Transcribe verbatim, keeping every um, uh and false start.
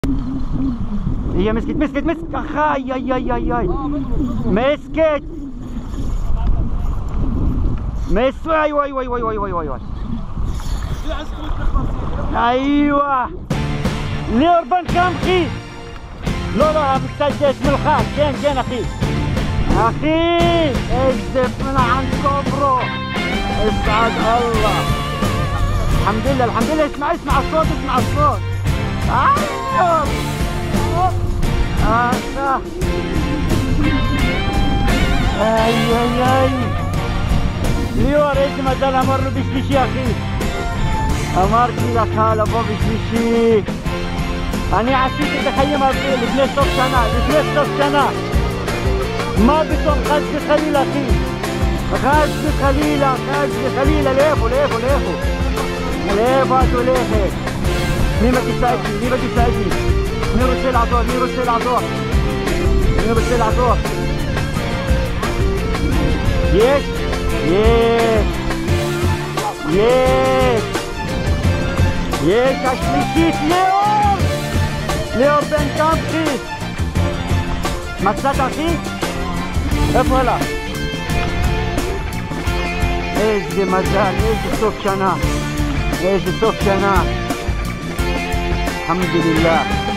هي مسكت مسكت مسكت اخاي. اي اي اي اي مسكت مسكت. ايوه ايوه ايوه ايوه ايوه ايوه ايوه ليربن كام خي. لا لا محتاج اسم الخال. كين كين اخي اخي ازف من عندكم برو. اسعد الله. الحمد لله الحمد لله. اسمع اسمع الصوت اسمع الصوت. ايوه آه. اي اي اي ليور ايش ما زال امر بشبشي اخي. امر كذا خاله بو بشبشي. انا عسيت تخيم بثلاث سنة بثلاث سنة ما بتم غزة خليل اخي. غزة خليلة غزة خليلة. ليفو ليفو ليفو ليفو ليفو. مين ما تساعدني مين ما تساعدني. مين رسل عطور مين رسل عطور مين رسل عطور. يس يس يس يس اشمشيت ليور ليور بن كامخي. مسات اخي افلا ايش دي مزال ايش الصوف شنا ايش الصوف شنا. الحمد لله.